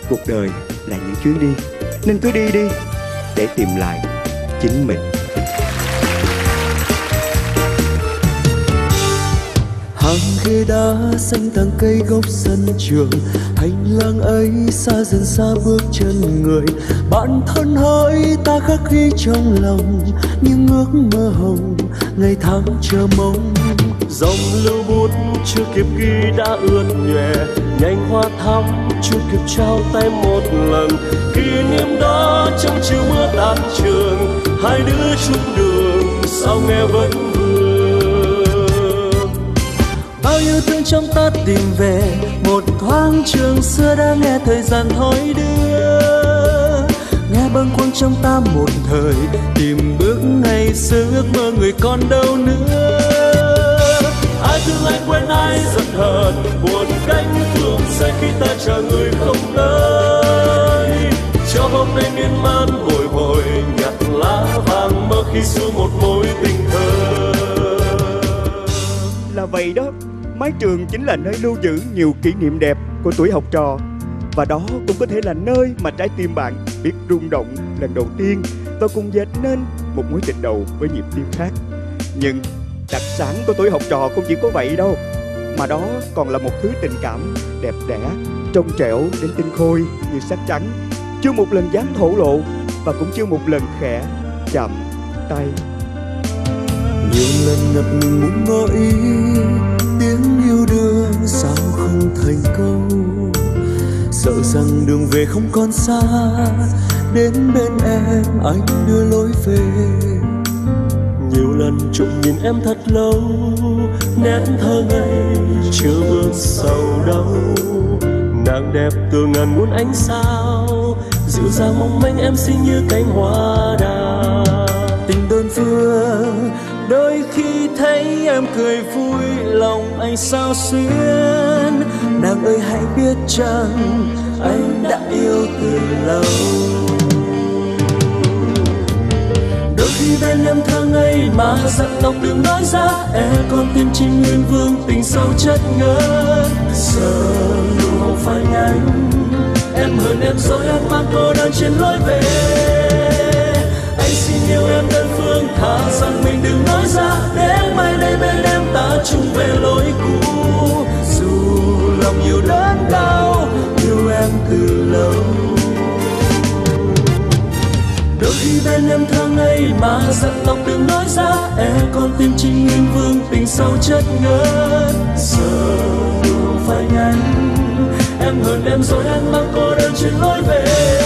Cuộc đời là những chuyến đi, nên cứ đi đi để tìm lại chính mình. Hàng ghế đá xanh tàng cây gốc sân trường, hành lang ấy xa dần xa bước chân người. Bản thân hỡi ta khắc ghi trong lòng những ước mơ hồng ngày tháng chờ mong. Dòng lưu bút chưa kịp ghi đã ướt nhòe, nhành hoa thắm chưa kịp trao tay một lần. Kỷ niệm đó trong chiều mưa tan trường, hai đứa chung đường sao nghe vẫn vương. Bao yêu thương trong ta tìm về một thoáng trường xưa đã nghe thời gian thối đưa. Nghe bâng khuâng trong ta một thời tìm bước ngày xưa ước mơ người còn đâu nữa. Ai thương ai quên ai giận hờn, buồn cánh thường say khi ta chờ người không tới. Cho hôm nay miên man bồi hồi nhặt lá vàng mơ khi xưa một mối tình thơ. Là vậy đó, mái trường chính là nơi lưu giữ nhiều kỷ niệm đẹp của tuổi học trò. Và đó cũng có thể là nơi mà trái tim bạn biết rung động lần đầu tiên và cùng dệt nên một mối tình đầu với nhịp tim khác. Nhưng đặc sản của tuổi học trò không chỉ có vậy đâu, mà đó còn là một thứ tình cảm đẹp đẽ, trong trẻo đến tinh khôi như sắt trắng, chưa một lần dám thổ lộ và cũng chưa một lần khẽ chạm tay. Nhiều lần ngập ngừng muốn ngỏ ý, tiếng yêu đương sao không thành câu. Sợ rằng đường về không còn xa, đến bên em anh đưa lối về. Nhiều lần trộm nhìn em thật lâu, nét thơ ngây chưa bước sầu đâu. Nàng đẹp từ ngàn muôn ánh sao, dịu dàng mong manh em xinh như cánh hoa đào. Tình đơn phương đôi khi thấy em cười vui, lòng anh sao xuyến. Nàng ơi hãy biết chăng anh đã yêu từ lâu. Đôi khi bên em thơ ngây mà giận lòng đừng nói ra, e con tim chinh nguyên vương tình sâu chất ngất. Giờ nụ hồng phai nhanh, em hờn em dối em mang cô đơn trên lối về. Anh xin yêu em đơn phương, thà rằng mình đừng nói ra, để mai đây bên em ta chung về lối cũ. Dù lòng yêu đớn đau, yêu em từ lâu. Đôi khi bên em thơ ngây mà giận lòng đừng nói ra, e con tim chinh nguyên vương tình sâu chất ngất. Giờ nụ phai nhanh, em hờn em dối em mang cô đơn trên lối về.